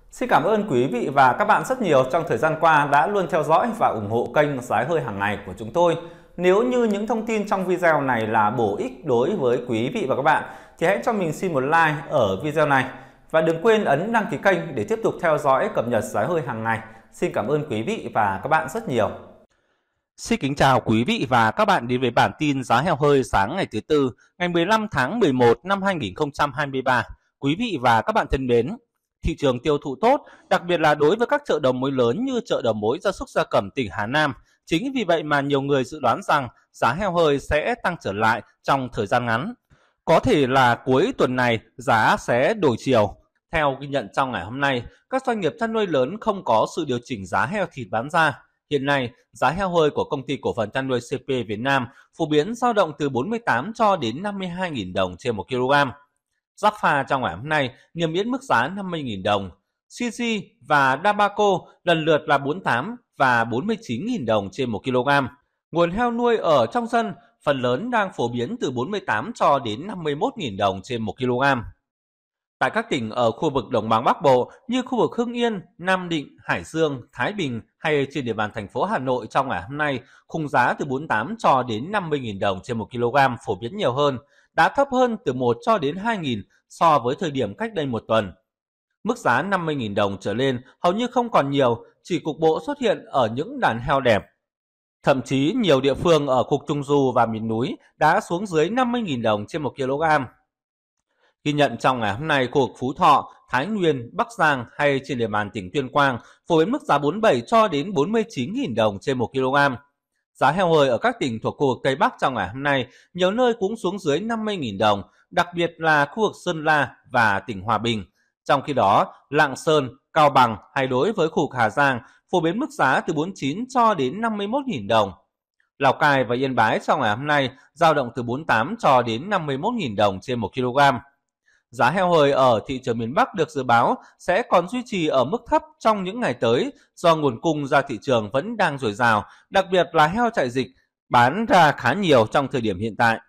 Xin cảm ơn quý vị và các bạn rất nhiều trong thời gian qua đã luôn theo dõi và ủng hộ kênh Giá Hơi hàng ngày của chúng tôi. Nếu như những thông tin trong video này là bổ ích đối với quý vị và các bạn thì hãy cho mình xin một like ở video này. Và đừng quên ấn đăng ký kênh để tiếp tục theo dõi cập nhật Giá Hơi hàng ngày. Xin cảm ơn quý vị và các bạn rất nhiều. Xin kính chào quý vị và các bạn đến với bản tin giá heo hơi sáng ngày thứ Tư, ngày 15 tháng 11 năm 2023. Quý vị và các bạn thân mến, thị trường tiêu thụ tốt, đặc biệt là đối với các chợ đầu mối lớn như chợ đầu mối gia súc gia cầm tỉnh Hà Nam. Chính vì vậy mà nhiều người dự đoán rằng giá heo hơi sẽ tăng trở lại trong thời gian ngắn. Có thể là cuối tuần này giá sẽ đổi chiều. Theo ghi nhận trong ngày hôm nay, các doanh nghiệp chăn nuôi lớn không có sự điều chỉnh giá heo thịt bán ra. Hiện nay, giá heo hơi của công ty cổ phần chăn nuôi CP Việt Nam phổ biến dao động từ 48 cho đến 52.000 đồng trên 1 kg. Jaffa trong ngày hôm nay niêm yết mức giá 50.000 đồng. CG và Dabaco lần lượt là 48 và 49.000 đồng trên 1 kg. Nguồn heo nuôi ở trong dân phần lớn đang phổ biến từ 48 cho đến 51.000 đồng trên 1 kg. Tại các tỉnh ở khu vực Đồng bằng Bắc Bộ như khu vực Hưng Yên, Nam Định, Hải Dương, Thái Bình hay trên địa bàn thành phố Hà Nội trong ngày hôm nay, khung giá từ 48 cho đến 50.000 đồng trên 1 kg phổ biến nhiều hơn, đã thấp hơn từ 1 cho đến 2.000 so với thời điểm cách đây một tuần. Mức giá 50.000 đồng trở lên hầu như không còn nhiều, chỉ cục bộ xuất hiện ở những đàn heo đẹp. Thậm chí nhiều địa phương ở khu Trung Du và miền núi đã xuống dưới 50.000 đồng trên 1 kg. Ghi nhận trong ngày hôm nay, khu vực Phú Thọ, Thái Nguyên, Bắc Giang hay trên địa bàn tỉnh Tuyên Quang phổ biến mức giá 47 cho đến 49.000 đồng trên 1 kg. Giá heo hơi ở các tỉnh thuộc khu vực Tây Bắc trong ngày hôm nay nhiều nơi cũng xuống dưới 50.000 đồng, đặc biệt là khu vực Sơn La và tỉnh Hòa Bình. Trong khi đó, Lạng Sơn, Cao Bằng hay đối với khu vực Hà Giang phổ biến mức giá từ 49 cho đến 51.000 đồng. Lào Cai và Yên Bái trong ngày hôm nay dao động từ 48 cho đến 51.000 đồng trên 1 kg. Giá heo hơi ở thị trường miền Bắc được dự báo sẽ còn duy trì ở mức thấp trong những ngày tới do nguồn cung ra thị trường vẫn đang dồi dào, đặc biệt là heo chạy dịch bán ra khá nhiều trong thời điểm hiện tại.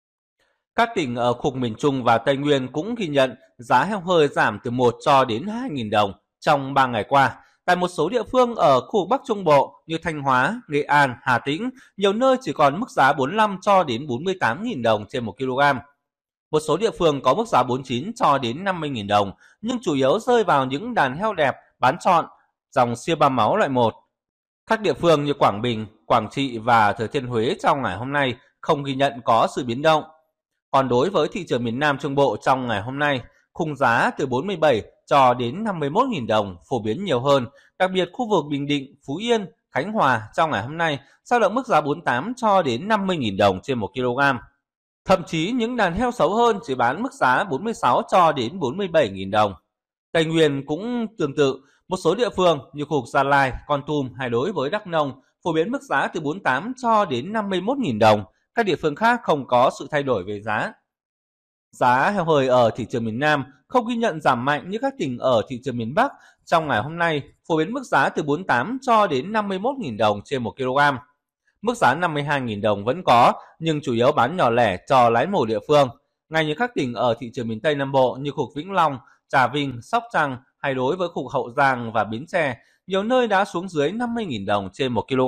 Các tỉnh ở khu vực miền Trung và Tây Nguyên cũng ghi nhận giá heo hơi giảm từ 1 cho đến 2.000 đồng trong 3 ngày qua. Tại một số địa phương ở khu vực Bắc Trung Bộ như Thanh Hóa, Nghệ An, Hà Tĩnh, nhiều nơi chỉ còn mức giá 45 cho đến 48.000 đồng trên 1 kg. Một số địa phương có mức giá 49 cho đến 50.000 đồng, nhưng chủ yếu rơi vào những đàn heo đẹp bán trọn, dòng siêu ba máu loại 1. Các địa phương như Quảng Bình, Quảng Trị và Thừa Thiên Huế trong ngày hôm nay không ghi nhận có sự biến động. Còn đối với thị trường miền Nam Trung Bộ trong ngày hôm nay, khung giá từ 47 cho đến 51.000 đồng phổ biến nhiều hơn, đặc biệt khu vực Bình Định, Phú Yên, Khánh Hòa trong ngày hôm nay dao động mức giá 48 cho đến 50.000 đồng trên 1 kg. Thậm chí những đàn heo xấu hơn chỉ bán mức giá 46 cho đến 47.000 đồng. Tây Nguyên cũng tương tự, một số địa phương như khu vực Gia Lai, Kon Tum hay đối với Đắk Nông phổ biến mức giá từ 48 cho đến 51.000 đồng. Các địa phương khác không có sự thay đổi về giá. Giá heo hơi ở thị trường miền Nam không ghi nhận giảm mạnh như các tỉnh ở thị trường miền Bắc. Trong ngày hôm nay, phổ biến mức giá từ 48 cho đến 51.000 đồng trên 1 kg. Mức giá 52.000 đồng vẫn có, nhưng chủ yếu bán nhỏ lẻ cho lái mổ địa phương. Ngay như các tỉnh ở thị trường miền Tây Nam Bộ như khu vực Vĩnh Long, Trà Vinh, Sóc Trăng hay đối với khu vực Hậu Giang và Bến Tre, nhiều nơi đã xuống dưới 50.000 đồng trên 1 kg.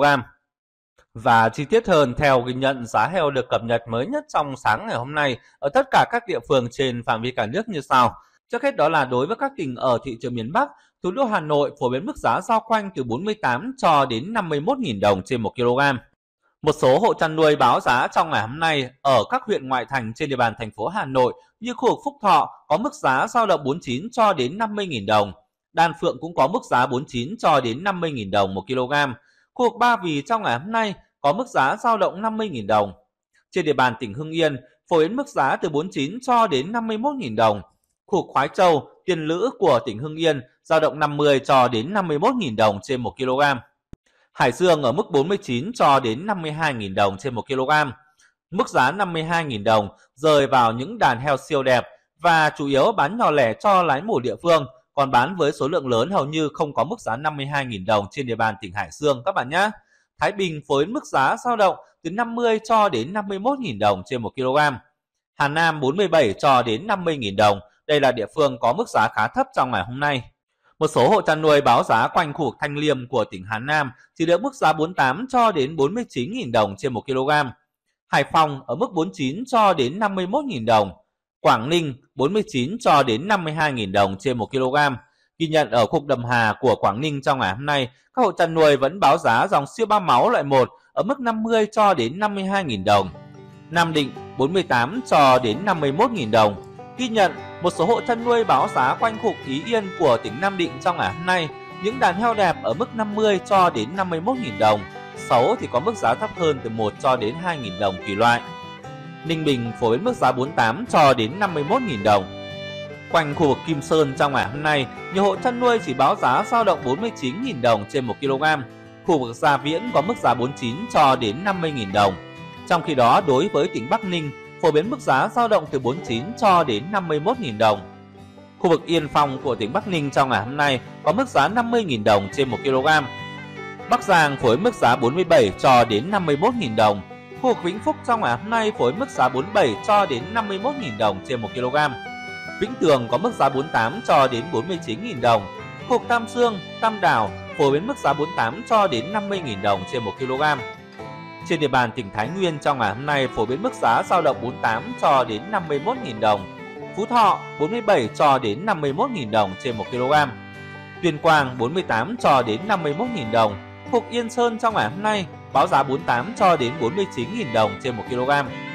Và chi tiết hơn, theo ghi nhận giá heo được cập nhật mới nhất trong sáng ngày hôm nay ở tất cả các địa phương trên phạm vi cả nước như sau. Trước hết đó là đối với các tỉnh ở thị trường miền Bắc, thủ đô Hà Nội phổ biến mức giá dao quanh từ 48 cho đến 51.000 đồng trên 1 kg. Một số hộ chăn nuôi báo giá trong ngày hôm nay ở các huyện ngoại thành trên địa bàn thành phố Hà Nội như khu vực Phúc Thọ có mức giá dao động 49 cho đến 50.000 đồng. Đan Phượng cũng có mức giá 49 cho đến 50.000 đồng 1 kg. Khu vực Ba Vì trong ngày hôm nay có mức giá dao động 50.000 đồng. Trên địa bàn tỉnh Hưng Yên phổ biến mức giá từ 49 cho đến 51.000 đồng. Khu vực Khoái Châu, Tiên Lữ của tỉnh Hưng Yên dao động 50 cho đến 51.000 đồng trên 1 kg. Hải Dương ở mức 49 cho đến 52.000 đồng trên 1 kg. Mức giá 52.000 đồng rơi vào những đàn heo siêu đẹp và chủ yếu bán nhỏ lẻ cho lái mổ địa phương, còn bán với số lượng lớn hầu như không có mức giá 52.000 đồng trên địa bàn tỉnh Hải Dương các bạn nhé. Thái Bình với mức giá dao động từ 50 cho đến 51.000 đồng trên 1 kg. Hà Nam 47 cho đến 50.000 đồng. Đây là địa phương có mức giá khá thấp trong ngày hôm nay. Một số hộ chăn nuôi báo giá quanh khu vực Thanh Liêm của tỉnh Hà Nam chỉ được mức giá 48 cho đến 49.000 đồng trên 1 kg. Hải Phòng ở mức 49 cho đến 51.000 đồng. Quảng Ninh 49 cho đến 52.000 đồng trên 1 kg. Ghi nhận ở khu Đầm Hà của Quảng Ninh trong ngày hôm nay, các hộ chăn nuôi vẫn báo giá dòng siêu ba máu loại 1 ở mức 50 cho đến 52.000 đồng. Nam Định 48 cho đến 51.000 đồng. Ghi nhận một số hộ chăn nuôi báo giá quanh khu Ý Yên của tỉnh Nam Định trong ngày hôm nay, những đàn heo đẹp ở mức 50 cho đến 51.000 đồng, xấu thì có mức giá thấp hơn từ 1 cho đến 2.000 đồng tùy loại. Ninh Bình phổ biến mức giá 48 cho đến 51.000 đồng. Quanh khu vực Kim Sơn trong ngày hôm nay, nhiều hộ chăn nuôi chỉ báo giá dao động 49.000 đồng trên 1 kg. Khu vực Gia Viễn có mức giá 49 cho đến 50.000 đồng. Trong khi đó, đối với tỉnh Bắc Ninh, phổ biến mức giá dao động từ 49 cho đến 51.000 đồng. Khu vực Yên Phong của tỉnh Bắc Ninh trong ngày hôm nay có mức giá 50.000 đồng trên 1 kg. Bắc Giang phổ biến mức giá 47 cho đến 51.000 đồng. Khu vực Vĩnh Phúc trong ngày hôm nay phổ biến mức giá 47 cho đến 51.000 đồng trên 1 kg. Vĩnh Tường có mức giá 48 cho đến 49.000 đồng. Khu vực Tam Dương, Tam Đảo phổ biến mức giá 48 cho đến 50.000 đồng trên 1 kg. Trên địa bàn tỉnh Thái Nguyên trong ngày hôm nay phổ biến mức giá dao động 48 cho đến 51.000 đồng. Phú Thọ 47 cho đến 51.000 đồng trên 1 kg. Tuyên Quang 48 cho đến 51.000 đồng. Khu Yên Sơn trong ngày hôm nay báo giá 48 cho đến 49.000 đồng trên 1 kg.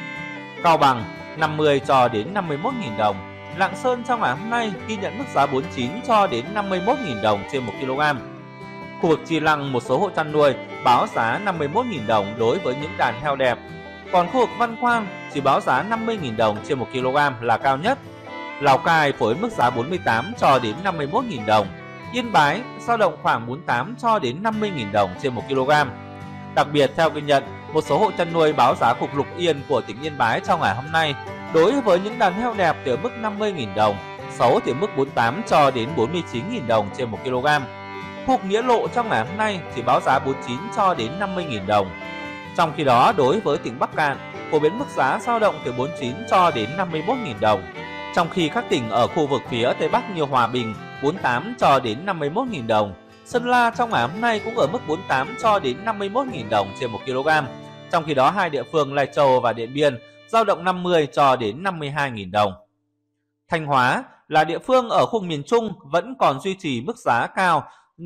Cao Bằng 50 cho đến 51.000 đồng. Lạng Sơn trong ngày hôm nay ghi nhận mức giá 49 cho đến 51.000 đồng trên 1 kg. Khu vực Chi Lăng một số hộ chăn nuôi báo giá 51.000 đồng đối với những đàn heo đẹp. Còn khu vực Văn Quang chỉ báo giá 50.000 đồng trên 1 kg là cao nhất. Lào Cai phổ biến mức giá 48 cho đến 51.000 đồng. Yên Bái dao động khoảng 48 cho đến 50.000 đồng trên 1 kg. Đặc biệt theo ghi nhận, một số hộ chăn nuôi báo giá cục Lục Yên của tỉnh Yên Bái trong ngày hôm nay đối với những đàn heo đẹp từ mức 50.000 đồng, xấu từ mức 48 cho đến 49.000 đồng trên 1 kg. Khu Nghĩa Lộ trong ngày hôm nay chỉ báo giá 49 cho đến 50.000 đồng. Trong khi đó, đối với tỉnh Bắc Kạn, phổ biến mức giá dao động từ 49 cho đến 51.000 đồng. Trong khi các tỉnh ở khu vực phía Tây Bắc như Hòa Bình 48 cho đến 51.000 đồng. Sơn La trong ngày hôm nay cũng ở mức 48 cho đến 51.000 đồng trên 1 kg. Trong khi đó, hai địa phương Lai Châu và Điện Biên dao động 50 cho đến 52.000 đồng. Thanh Hóa là địa phương ở khu miền Trung vẫn còn duy trì mức giá cao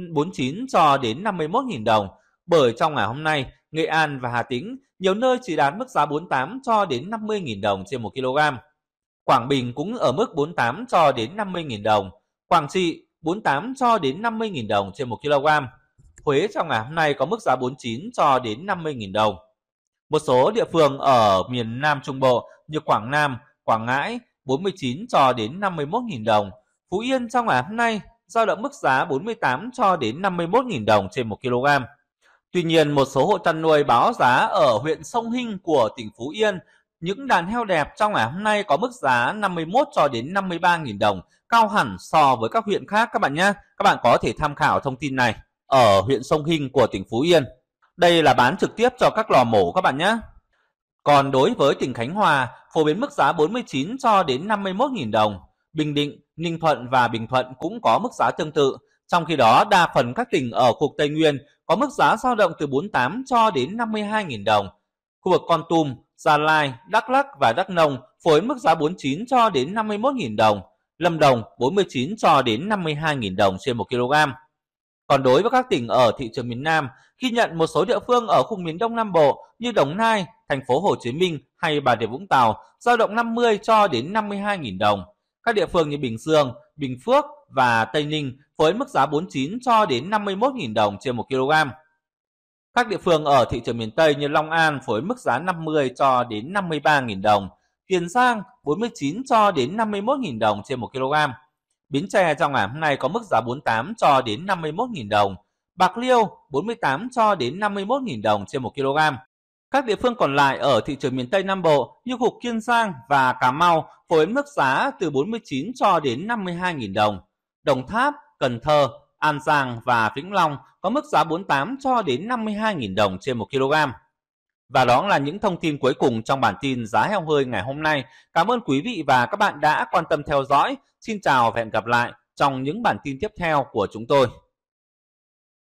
49 cho đến 51.000 đồng. Bởi trong ngày hôm nay, Nghệ An và Hà Tĩnh nhiều nơi chỉ đạt mức giá 48 cho đến 50.000 đồng trên 1 kg. Quảng Bình cũng ở mức 48 cho đến 50.000 đồng. Quảng Trị 48 cho đến 50.000 đồng trên 1 kg. Huế trong ngày hôm nay có mức giá 49 cho đến 50.000 đồng. Một số địa phương ở miền Nam Trung Bộ như Quảng Nam, Quảng Ngãi 49 cho đến 51.000 đồng. Phú Yên trong ngày hôm nay dao động mức giá 48 cho đến 51.000 đồng trên 1 kg. Tuy nhiên, một số hộ chăn nuôi báo giá ở huyện Sông Hinh của tỉnh Phú Yên, những đàn heo đẹp trong ngày hôm nay có mức giá 51 cho đến 53.000 đồng, cao hẳn so với các huyện khác các bạn nhé. Các bạn có thể tham khảo thông tin này ở huyện Sông Hinh của tỉnh Phú Yên. Đây là bán trực tiếp cho các lò mổ các bạn nhé. Còn đối với tỉnh Khánh Hòa, phổ biến mức giá 49 cho đến 51.000 đồng. Bình Định, Ninh Thuận và Bình Thuận cũng có mức giá tương tự. Trong khi đó, đa phần các tỉnh ở khu vực Tây Nguyên có mức giá dao động từ 48 cho đến 52.000 đồng. Khu vực Kon Tum, Gia Lai, Đắk Lắk và Đắk Nông phổ biến mức giá 49 cho đến 51.000 đồng. Lâm Đồng 49 cho đến 52.000 đồng trên 1 kg. Còn đối với các tỉnh ở thị trường miền Nam, ghi nhận một số địa phương ở khu miền Đông Nam Bộ như Đồng Nai, thành phố Hồ Chí Minh hay Bà Rịa Vũng Tàu dao động 50 cho đến 52.000 đồng. Các địa phương như Bình Dương, Bình Phước và Tây Ninh với mức giá 49 cho đến 51.000 đồng trên 1 kg. Các địa phương ở thị trường miền Tây như Long An với mức giá 50 cho đến 53.000 đồng. Tiền Giang 49 cho đến 51.000 đồng trên 1 kg. Bến Tre trong ngày hôm nay có mức giá 48 cho đến 51.000 đồng. Bạc Liêu 48 cho đến 51.000 đồng trên 1 kg. Các địa phương còn lại ở thị trường miền Tây Nam Bộ như khu Kiên Giang và Cà Mau với mức giá từ 49 cho đến 52.000 đồng. Đồng Tháp, Cần Thơ, An Giang và Vĩnh Long có mức giá 48 cho đến 52.000 đồng trên 1 kg. Và đó là những thông tin cuối cùng trong bản tin giá heo hơi ngày hôm nay. Cảm ơn quý vị và các bạn đã quan tâm theo dõi. Xin chào và hẹn gặp lại. trong những bản tin tiếp theo của chúng tôi.